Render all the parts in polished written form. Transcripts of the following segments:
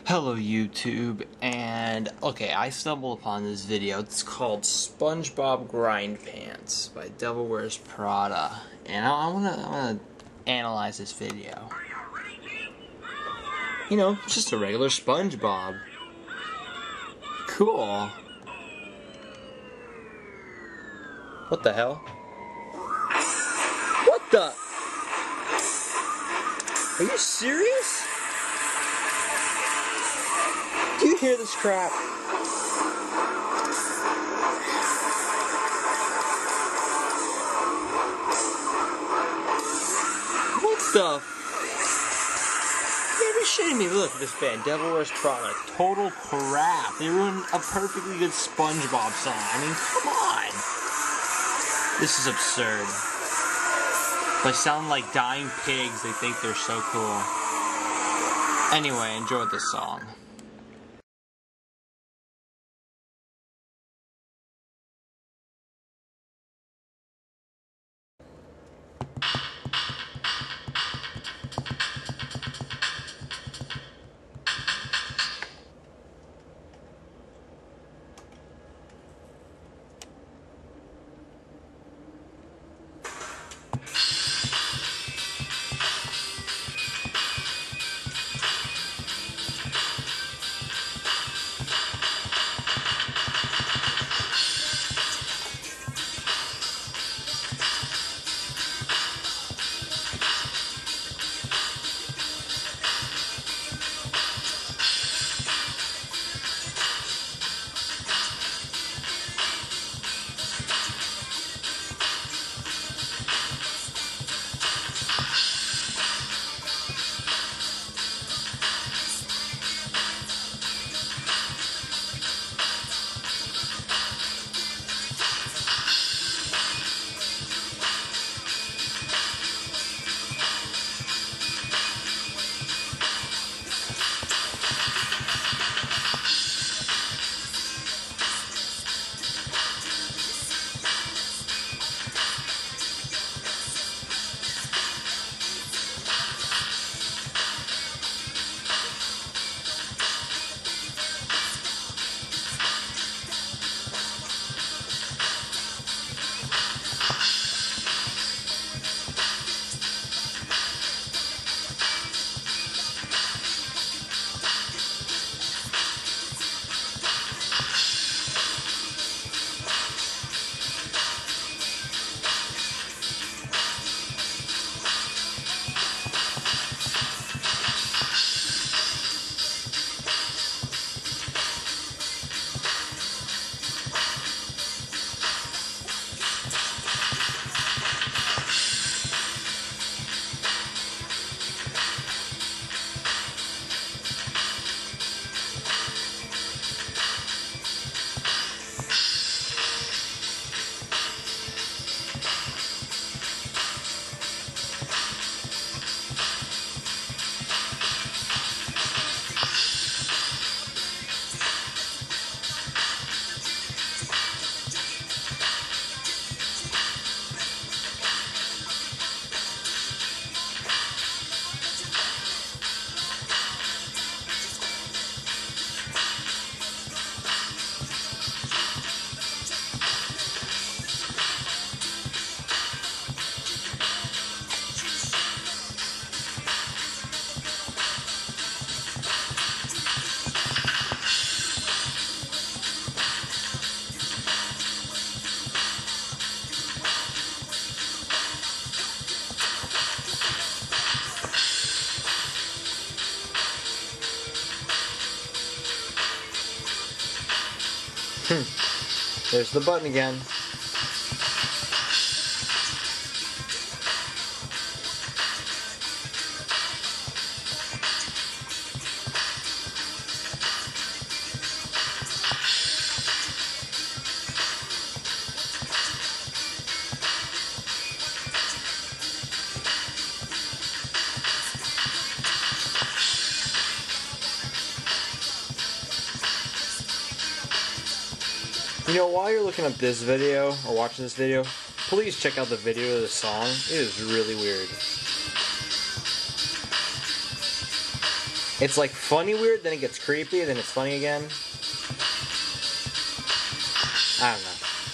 Hello YouTube, and okay, I stumbled upon this video. It's called SpongeBob Grind Pants by Devil Wears Prada, and I wanna analyze this video. You know, just a regular SpongeBob. Cool. What the hell? What the? Are you serious? Do you hear this crap? What the? You're shitting me. Look at this band, Devil Wears Prada. Total crap. They ruined a perfectly good SpongeBob song. I mean, come on. This is absurd. They sound like dying pigs. They think they're so cool. Anyway, enjoy this song. There's the button again. You know, while you're looking up this video, or watching this video, please check out the video of the song. It is really weird. It's like funny weird, then it gets creepy, then it's funny again. I don't know.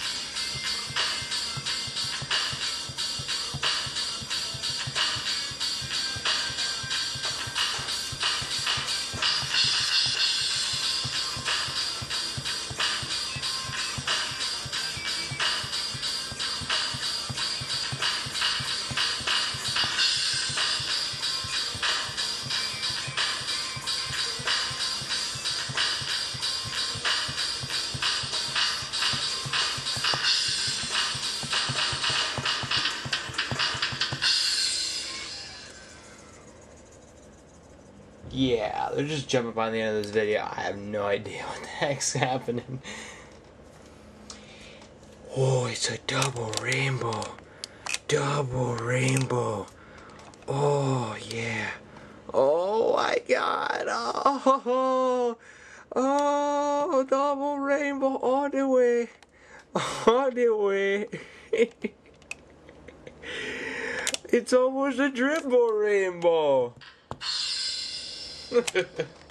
Yeah, they're just jumping by the end of this video. I have no idea what the heck's happening. Oh, it's a double rainbow. Double rainbow. Oh, yeah. Oh, my God. Oh, oh, double rainbow all the way. All the way. It's almost a triple rainbow.